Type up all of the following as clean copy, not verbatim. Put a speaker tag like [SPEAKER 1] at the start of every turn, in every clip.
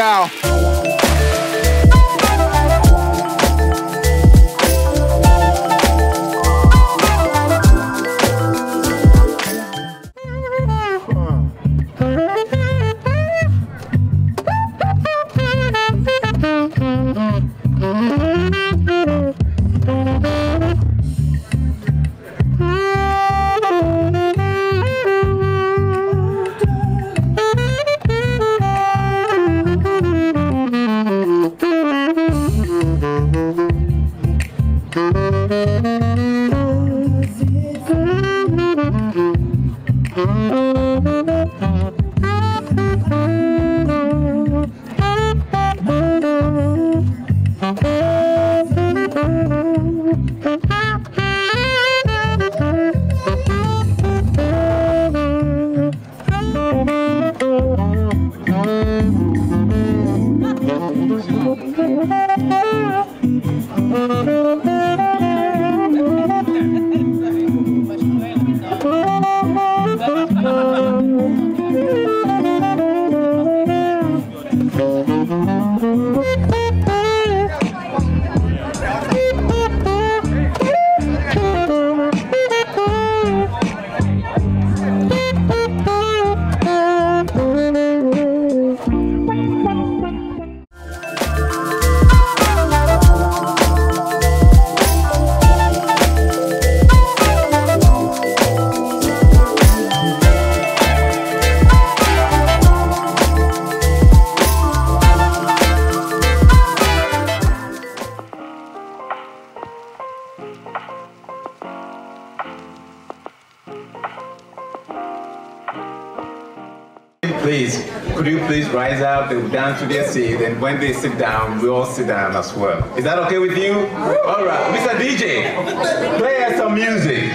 [SPEAKER 1] now.
[SPEAKER 2] Please, could you please rise up, they will dance to their seat, and when they sit down, we all sit down as well. Is that okay with you? All right, Mr. DJ, play us some music.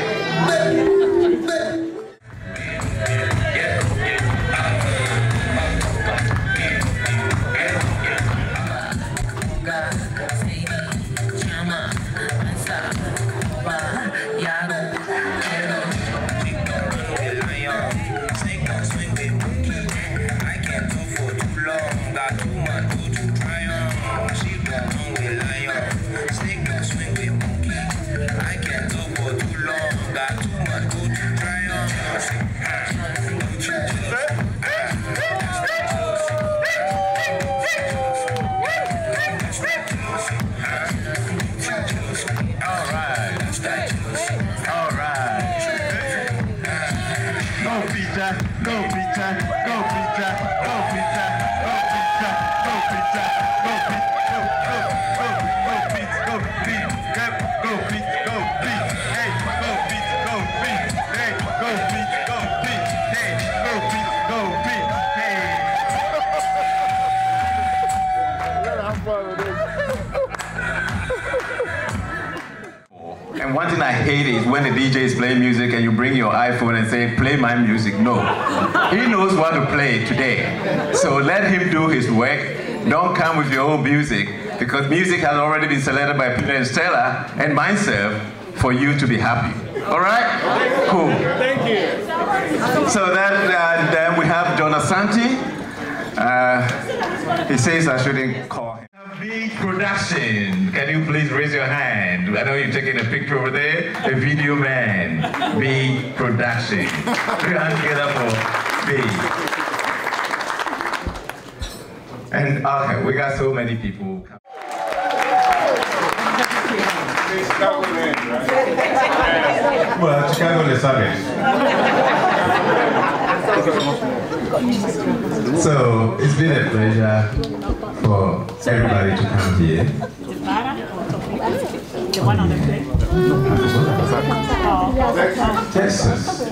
[SPEAKER 2] And one thing I hate is when the DJ is playing music and you bring your iPhone and say, play my music. No. He knows what to play today. So let him do his work. Don't come with your own music, because music has already been selected by Peter and Stella and myself for you to be happy. All right? Cool.
[SPEAKER 3] Thank you.
[SPEAKER 2] So then we have John Asante. He says I shouldn't call him. Beige production. Can you please raise your hand? I know you're taking a picture over there. A video man. Beige production. Put your hands together for Beige. And okay, we got so many people.
[SPEAKER 4] Well, Chicago le sabe.
[SPEAKER 2] So it's been a pleasure for everybody to come here. Texas.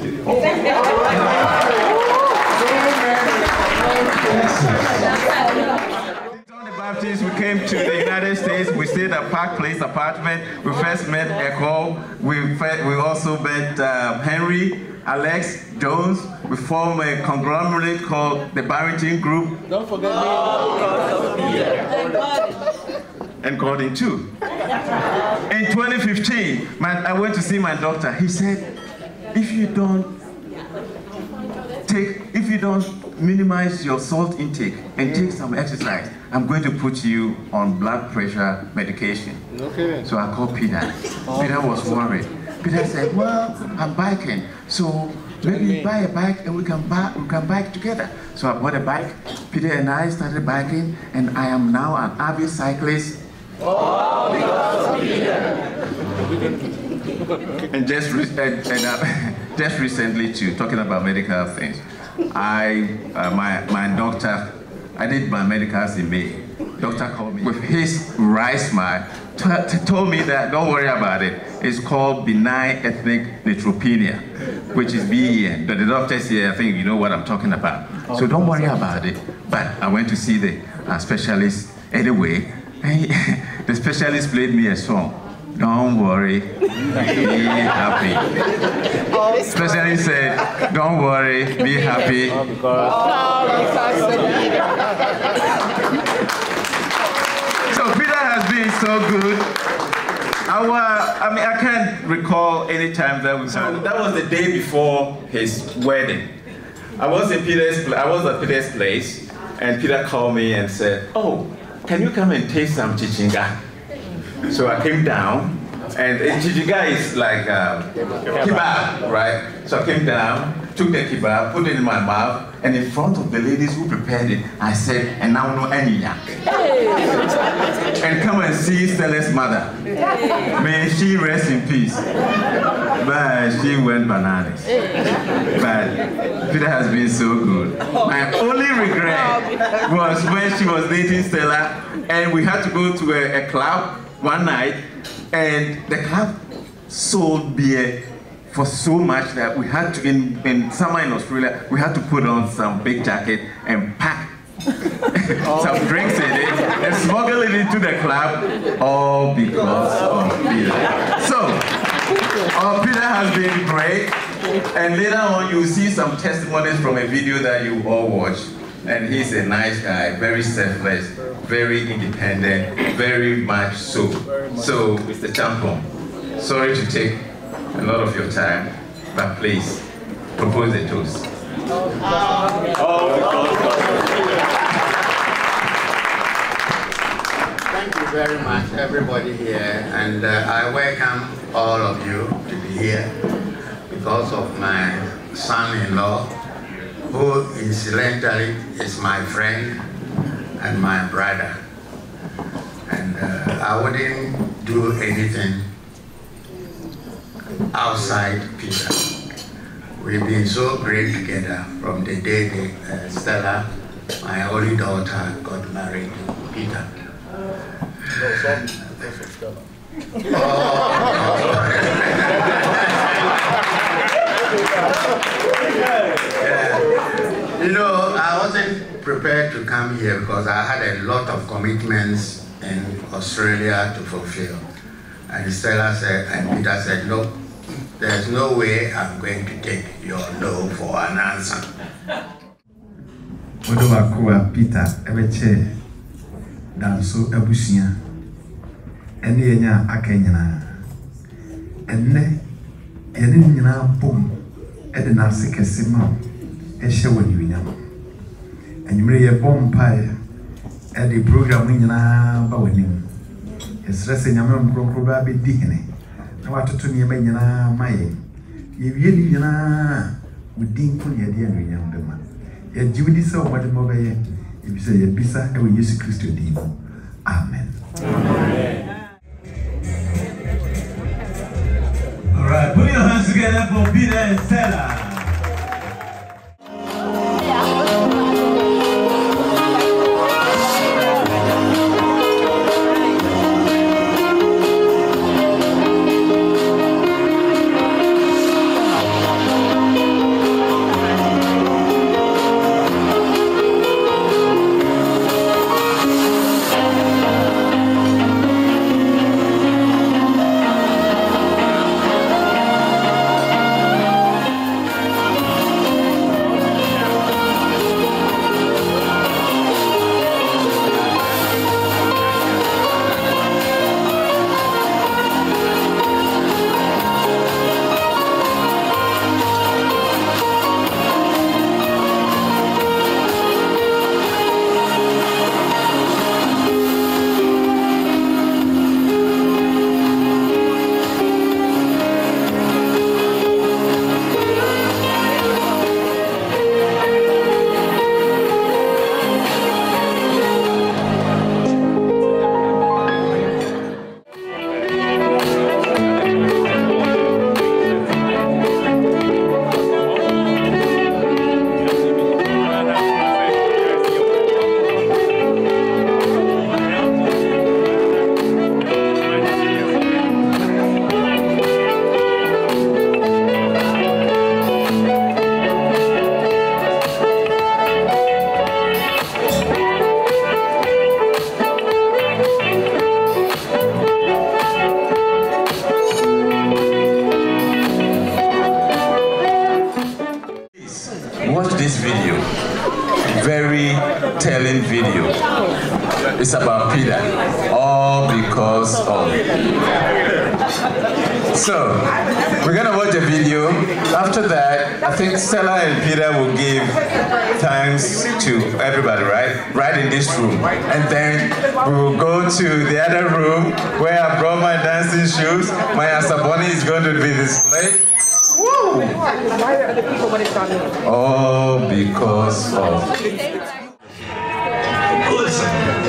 [SPEAKER 2] We came to the United States. We stayed at Park Place apartment. We first met Echo. We also met Henry, Alex, Jones. We formed a conglomerate called the Barrington Group.
[SPEAKER 3] Don't forget me.
[SPEAKER 2] And Gordon too. In 2015, I went to see my doctor. He said, if you don't minimize your salt intake and take some exercise. I'm going to put you on blood pressure medication.
[SPEAKER 3] Okay.
[SPEAKER 2] So I called Peter. Peter was worried. Peter said, well, I'm biking, so maybe buy a bike and we can bike together. So I bought a bike. Peter and I started biking, and I am now an avid cyclist. All because of Peter. And just recently, too, talking about medical things, my doctor, I did my medicals in May. Doctor called me with his wry smile, told me that don't worry about it. It's called benign ethnic neutropenia, which is BEN. But the doctors here, I think you know what I'm talking about. So don't worry about it. But I went to see the specialist anyway, and the specialist played me a song. Don't worry, be happy. Specialist said, don't worry, be happy. So Peter has been so good. I can't recall any time that we had. That was the day before his wedding. I was at Peter's place, and Peter called me and said, oh, can you come and taste some chichinga? So I came down, and chichinga is like kebab, right? So I came down, took the kebab, put it in my mouth, and in front of the ladies who prepared it, I said, and now no any yak. And come and see Stella's mother. May she rest in peace. But she went bananas. But Peter has been so good. My only regret was when she was dating Stella, and we had to go to a club one night, and the club sold beer for so much that we had to, in summer in Australia, we had to put on some big jacket and pack some drinks in it and smuggle it into the club, all because of Peter. So, Peter has been great, and later on you'll see some testimonies from a video that you all watched. And he's a nice guy, very selfless, very independent, very much so. So, Mr. Champon, sorry to take a lot of your time, but please, propose a toast.
[SPEAKER 1] Thank you very much, everybody here, and I welcome all of you to be here because of my son-in-law, who incidentally is my friend and my brother. And I wouldn't do anything outside Peter. We've been so great together from the day that Stella, my only daughter, got married to Peter. You know, I wasn't prepared to come here because I had a lot of commitments in Australia to fulfill. And Stella said, and Peter said, look, there's no way I'm going to take your no for an answer.
[SPEAKER 2] Peter, Ebeche, Danso, Ebusia, and Yenya Akanyana, and Ne, Yenina Boom, Edna Sikesima, Eshawan Winam, and you may a bomb pie at the program Winana Bawanim. It's resting a man probably digging. I want to near my if you would think on your dear young man. Yet you will so what more if you say a pizza, I will use Christ to Amen. Amen. All right, put your hands together for Peter and Stella. storytelling video. It's about Peter, all because of. So, we're gonna watch a video. After that, I think Stella and Peter will give thanks to everybody, right in this room. And then we will go to the other room where I brought my dancing shoes. My Asaboni is going to be displayed. Woo!
[SPEAKER 3] Why are the people when it's on?
[SPEAKER 2] All because of.
[SPEAKER 4] Listen,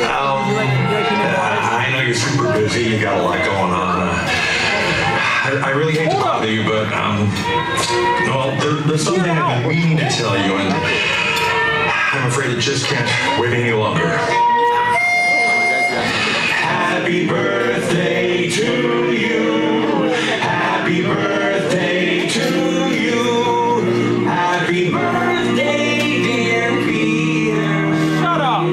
[SPEAKER 4] I know you're super busy, you got a lot going on. I really hate to bother you, but well, there's something I've been meaning to tell you, and I'm afraid it just can't wait any longer. Happy birthday to you. Happy birthday to you. Happy birthday, dear Peter. Shut up.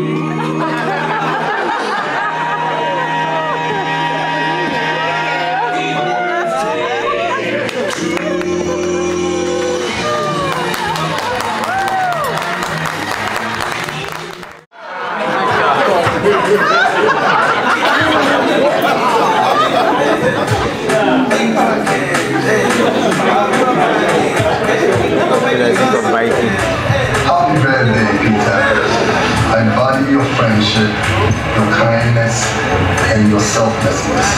[SPEAKER 5] Happy birthday, Peter. I value your friendship, your kindness, and your selflessness.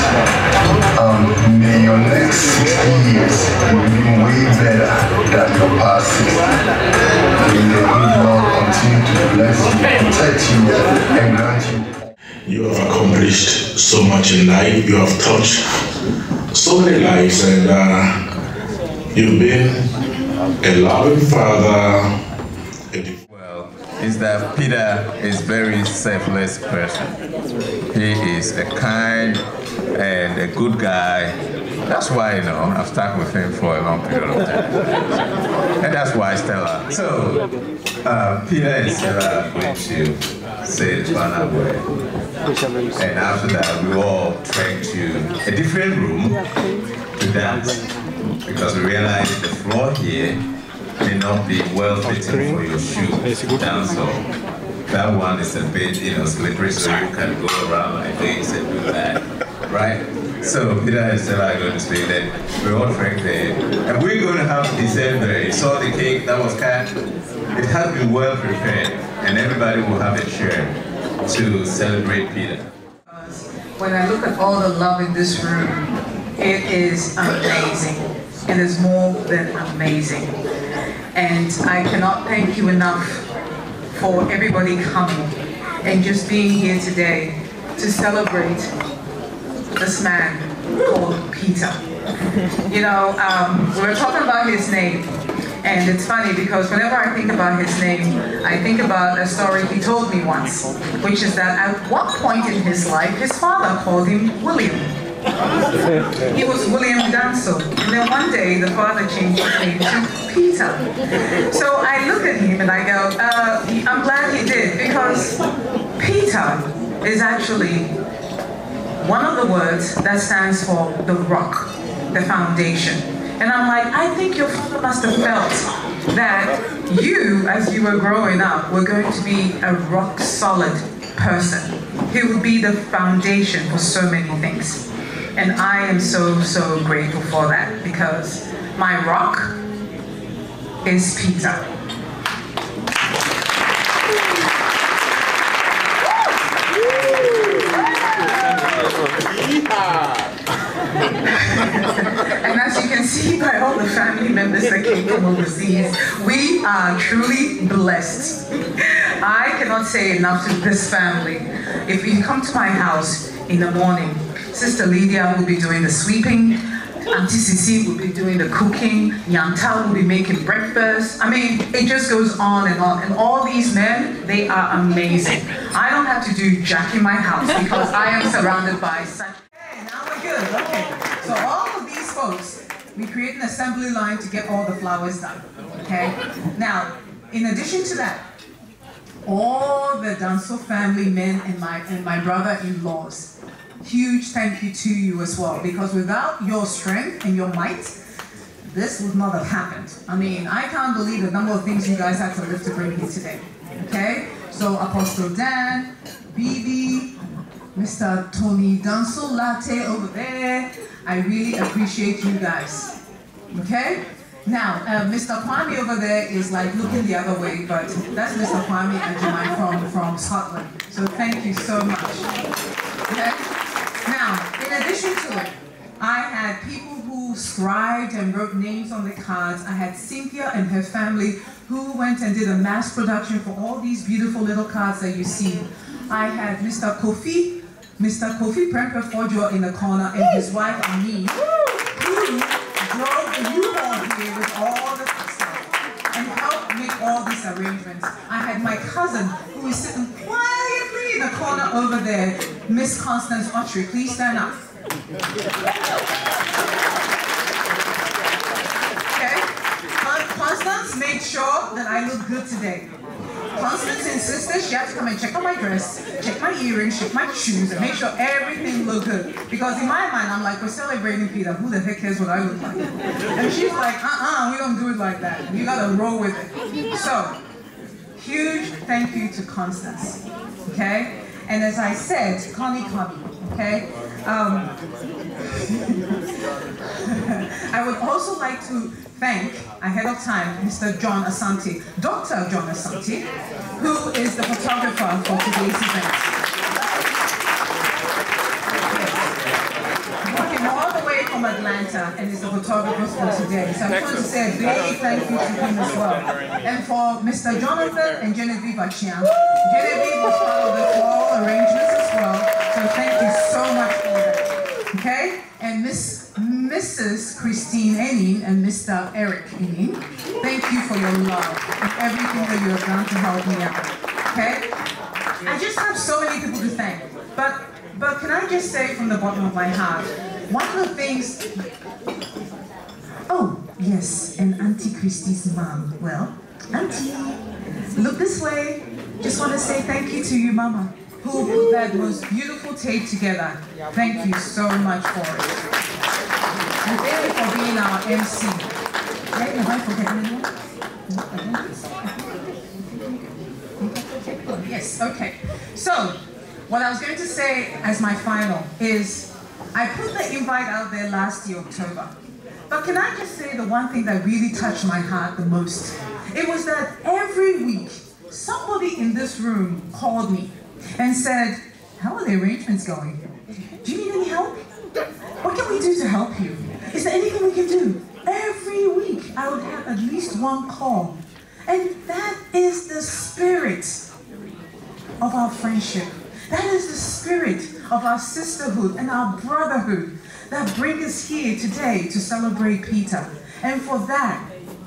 [SPEAKER 5] May your next 60 years be way better than your past 60. May the good Lord continue to bless you, protect you, and grant you.
[SPEAKER 4] You have accomplished so much in life. You have touched so many lives, and you've been a loving father.
[SPEAKER 2] Well, is that Peter is a very selfless person. He is a kind and a good guy. That's why, you know, I've stuck with him for a long period of time. And that's why Stella. So, Peter and Stella are going to say the final word. And after that, we all trek to a different room to dance. Because we realized the floor here may not be well fitting for your shoes to dance on. That one is a bit, slippery, so you can go around like this and do that, right? So Peter and Stella are going to say that we all trek there, and we're going to have dessert there. You saw the cake that was cut. It has been well prepared, and everybody will have a share to celebrate Peter.
[SPEAKER 6] When I look at all the love in this room, it is amazing. It is more than amazing. And I cannot thank you enough for everybody coming and just being here today to celebrate this man called Peter. We were talking about his name, and it's funny because whenever I think about his name, I think about a story he told me once, which is that at one point in his life, his father called him William. He was William Danso, and then one day the father changed his name to Peter. So I look at him and I go, I'm glad he did, because Peter is actually one of the words that stands for the rock, the foundation. And I'm like, I think your father must have felt that you, as you were growing up, were going to be a rock solid person. He would be the foundation for so many things. And I am so, so grateful for that, because my rock is Peter. And as you can see by all the family members that came from overseas, we are truly blessed. I cannot say enough to this family. If you come to my house in the morning, Sister Lydia will be doing the sweeping, Auntie Sisi will be doing the cooking, Yanta will be making breakfast. I mean, it just goes on. And all these men, they are amazing. I don't have to do jack in my house because I am surrounded by such... Okay, now we're good. Okay. So all of these folks, we create an assembly line to get all the flowers done. Okay? Now, in addition to that, all the Danso family men and my brother-in-laws, huge thank you to you as well, because without your strength and your might, this would not have happened. I mean, I can't believe the number of things you guys had to live to bring here today. Okay? So Apostle Dan, BB, Mr. Tony Dunsul Latte over there. I really appreciate you guys. Okay? Now, Mr. Kwame over there is like looking the other way, but that's Mr. Kwame Ajimai from Scotland. So thank you so much. Okay? Now, in addition to it, I had people who scribed and wrote names on the cards. I had Cynthia and her family who went and did a mass production for all these beautiful little cards that you see. I had Mr. Kofi Premper Fojo in the corner and his wife Amin, who drove the U-Haul here with all the stuff and helped make all these arrangements. I had my cousin who is sitting quietly in the corner over there, Miss Constance Autry. Please stand up. Okay? Constance made sure that I look good today. Constance insisted she had to come and check on my dress, check my earrings, check my shoes, and make sure everything looked good. Because in my mind, I'm like, we're celebrating Peter. Who the heck cares what I look like? And she's like, we don't do it like that. You gotta roll with it. So, huge thank you to Constance. Okay? And as I said, Connie, okay? I would also like to thank, ahead of time, Mr. John Asante, Dr. John Asante, who is the photographer for today's event. He came all the way from Atlanta and is the photographer for today. So I just want to say a big thank you to him as well. And for Mr. Jonathan and Genevieve Achian. Genevieve was part of the floral arrangements as well. So thank you so much for that. Okay? And Mrs. Christine Enin and Mr. Eric Enin, thank you for your love and everything that you have done to help me out. Okay? I just have so many people to thank. But can I just say from the bottom of my heart, one of the things... Oh, yes, and Auntie Christie's mom. Well, Auntie, look this way. Just want to say thank you to you, Mama, who put that most beautiful tape together. Thank you so much for it. And thank you for being our MC. Right? Have I forgotten anyone? Yes, okay. So, what I was going to say as my final is, I put the invite out there last year, October. But can I just say the one thing that really touched my heart the most? It was that every week, somebody in this room called me and said, how are the arrangements going? Do you need any help? What can we do to help you? Is there anything we can do? Every week, I would have at least one call. And that is the spirit of our friendship. That is the spirit of our sisterhood and our brotherhood that bring us here today to celebrate Peter. And for that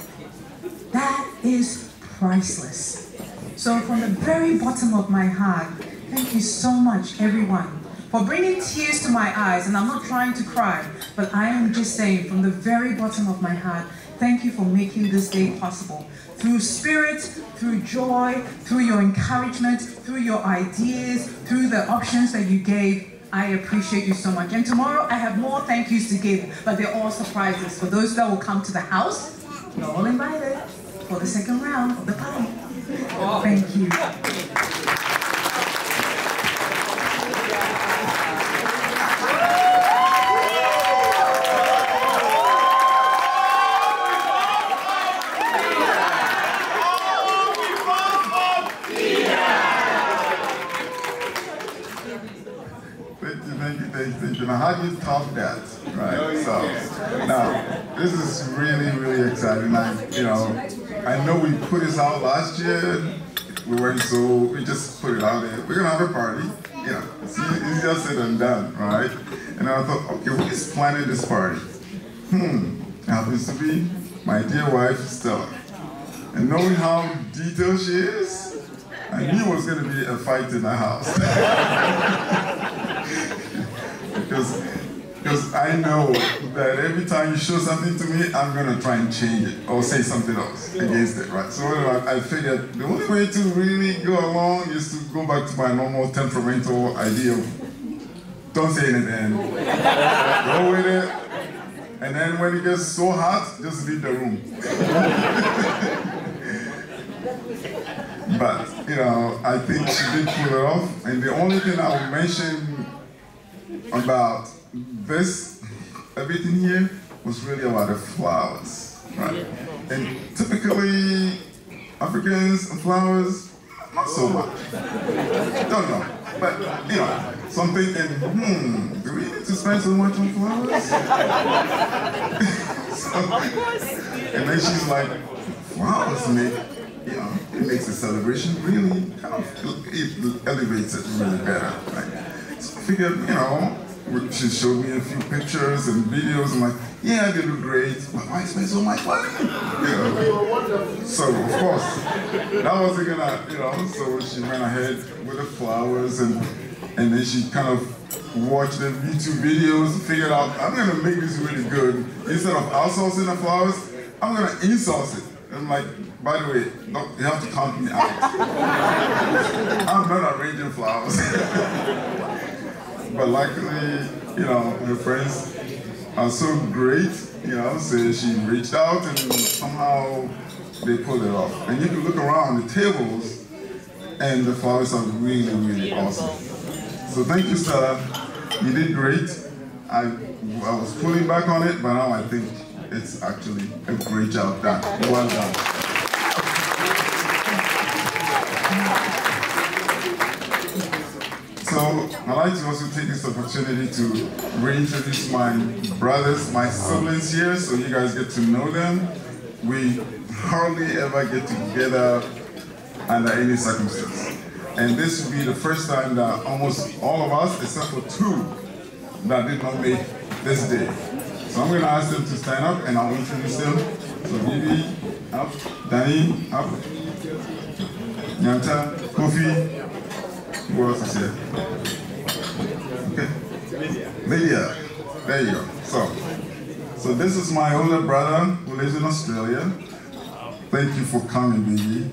[SPEAKER 6] is priceless. So from the very bottom of my heart, thank you so much, everyone, for bringing tears to my eyes. And I'm not trying to cry, but I am just saying from the very bottom of my heart, thank you for making this day possible. Through spirit, through joy, through your encouragement, through your ideas, through the options that you gave, I appreciate you so much. And tomorrow I have more thank yous to give, but they're all surprises. For those that will come to the house, you're all invited for the second round of the party. Thank you.
[SPEAKER 7] Thank you. Now, how do you top that, right? So, now, this is really, really exciting. I know we put this out last year. We just put it out there. We're gonna have a party. It's easier said than done, right? And I thought, okay, who is planning this party? It happens to be my dear wife, Stella. And knowing how detailed she is, I knew it was gonna be a fight in the house. Because I know that every time you show something to me, I'm going to try and change it or say something else against it, right? So I figured the only way to really go along is to go back to my normal temperamental idea of don't say anything, go with it, and then when it gets so hot, just leave the room. But, you know, I think she did pull it off. And the only thing I will mention about this, everything here, was really about the flowers, right? And typically, Africans and flowers, not so much. Don't know. But, you know, so I'm thinking, do we need to spend so much on flowers? And then she's like, flowers make, you know, it makes the celebration really kind of, it elevates it really better, right? So I figured, you know, she showed me a few pictures and videos. I'm like, yeah, they look great, but why spend so much money? You know? So, of course, that wasn't gonna, you know, so she went ahead with the flowers and then she kind of watched the YouTube videos and figured out, I'm gonna make this really good. Instead of outsourcing the flowers, I'm gonna insource it. And I'm like, by the way, no, you have to count me out. I'm not arranging flowers. But luckily, you know, her friends are so great, you know, so she reached out and somehow they pulled it off. And you can look around the tables and the flowers are really, really awesome. So thank you, Stella. You did great. I was pulling back on it, but now I think it's actually a great job done. Well done. So I'd like to also take this opportunity to reintroduce my brothers, my siblings here, so you guys get to know them. We hardly ever get together under any circumstance. And this will be the first time that almost all of us, except for two, that did not make this day. So I'm going to ask them to stand up and I'll introduce them. So Bibi, up, Danny, up, Nyanta, Kofi. Who else is here? Okay. Lydia. There you go. So this is my older brother who lives in Australia. Thank you for coming, baby.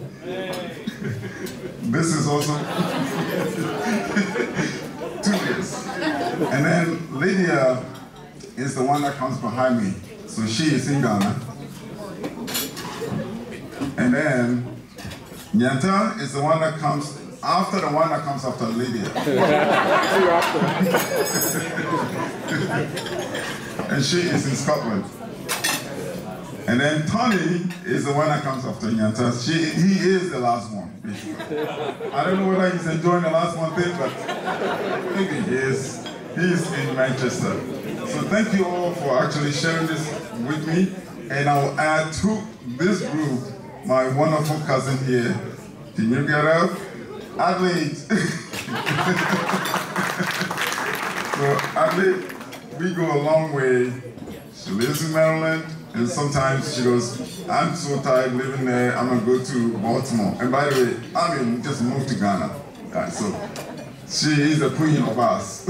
[SPEAKER 7] This is also 2 years. And then Lydia is the one that comes behind me. So she is in Ghana. And then Nyanta is the one that comes after the one that comes after Lydia. And she is in Scotland. And then Tony is the one that comes after Nyanta. He is the last one, basically. I don't know whether he's enjoying the last one thing, but maybe he is. He's in Manchester. So thank you all for actually sharing this with me. And I'll add to this group my wonderful cousin here. Can you get up? Adelaide. So Adelaide, we go a long way. She lives in Maryland, and sometimes she goes, I'm so tired living there, I'm gonna go to Baltimore. And by the way, I mean, just moved to Ghana. So she is the queen of us.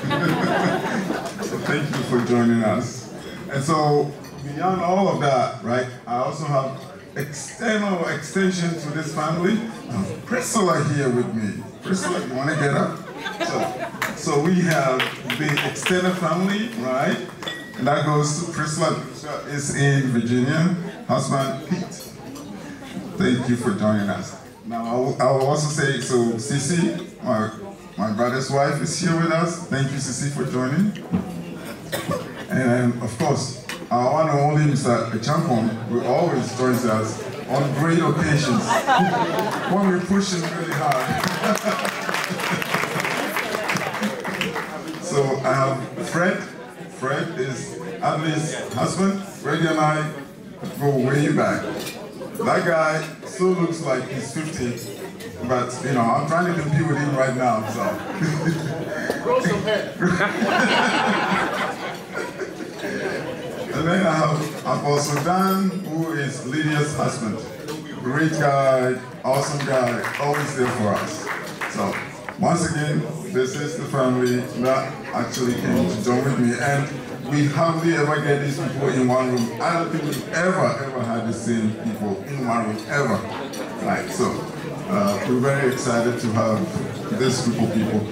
[SPEAKER 7] So thank you for joining us. And so beyond all of that, right, I also have external extension to this family. Priscilla here with me. Priscilla, you want to get up? So we have the extended family, right? And that goes to Priscilla is in Virginia, husband Pete. Thank you for joining us. Now I will also say, so Sisi, my brother's wife is here with us. Thank you, Sisi, for joining. And of course, our one and only Mr. Echampong will always join us on great occasions when we push him really hard. So I have Fred. Fred is Adelaide's husband. Freddie and I go way back. That guy still looks like he's 50, but you know, I'm trying to compete with him right now, so.
[SPEAKER 3] Grow some hair.
[SPEAKER 7] And then I have Apostle Dan, who is Lydia's husband. Great guy, awesome guy, always there for us. So, once again, this is the family that actually came to join with me. And we hardly ever get these people in one room. I don't think we've ever had the same people in one room, ever. Right, so, we're very excited to have this group of people.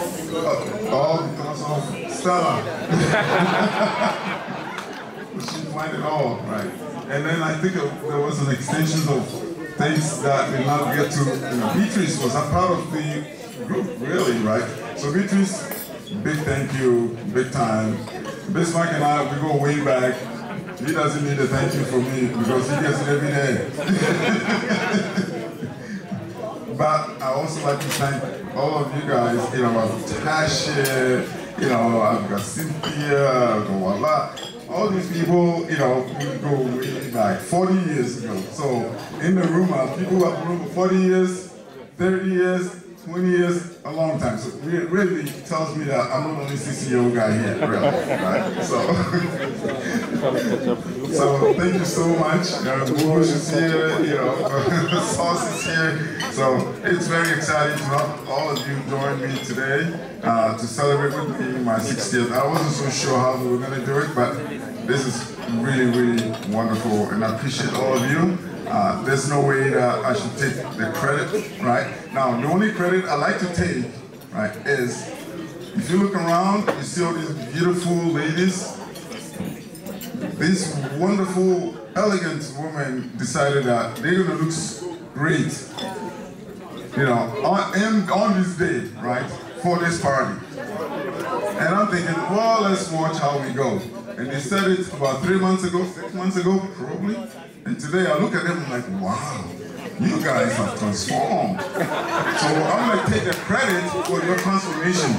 [SPEAKER 7] All because of Stella. She's find it all, right? And then I think there was an extension of things that did not get to, Beatrice was a part of the group, really, right? So Beatrice, big thank you, big time. Bismarck and I, we go way back. He doesn't need a thank you from me because he gets it every day. But I also like to thank all of you guys, Tasha, I've got Cynthia, I've got Wala, all these people, we go way back, 40 years ago. So in the room, people who have been in the room for 40 years, 30 years, 20 years, a long time. So it really tells me that I'm not only CCO guy here, really, right? So thank you so much. Bush is here, Sauce is here. So it's very exciting to have all of you join me today to celebrate with me my 60th. I wasn't so sure how we were going to do it, but this is really, really wonderful, and I appreciate all of you. There's no way that I should take the credit, right? Now, the only credit I like to take, right, is if you look around, you see all these beautiful ladies. This wonderful, elegant woman decided that they're gonna look great, on this day, right, for this party. And I'm thinking, well, let's watch how we go. And they said it about 3 months ago, 6 months ago, probably. And today I look at them and I'm like, wow, you guys have transformed. So I'm gonna take the credit for your transformation.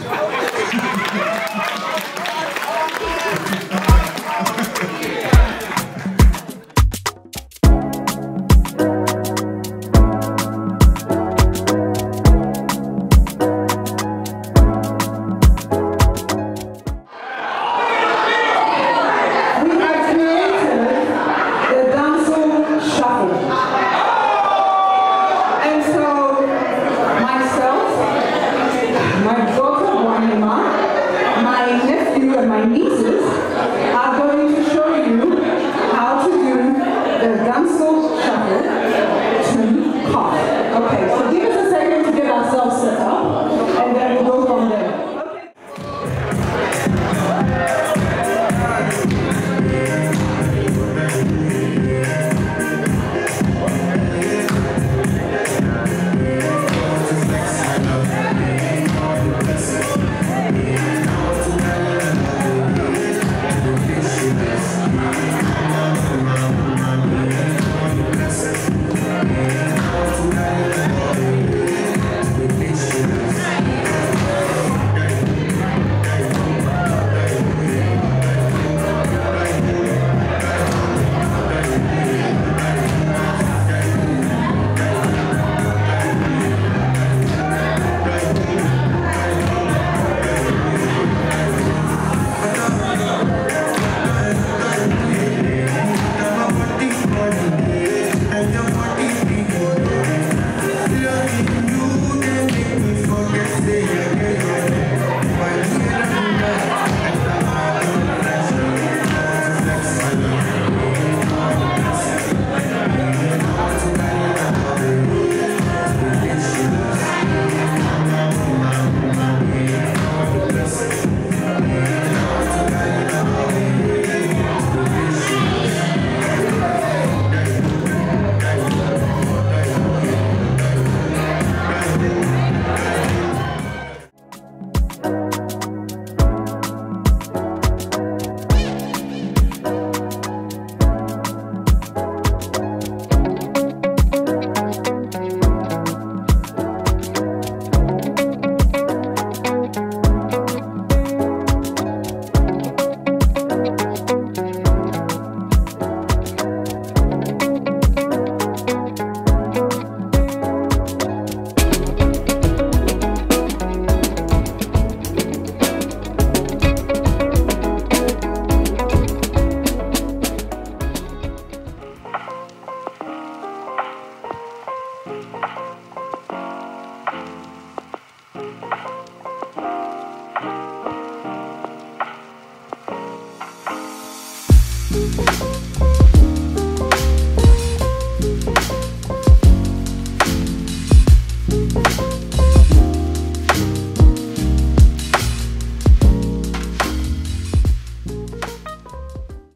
[SPEAKER 8] Thank you.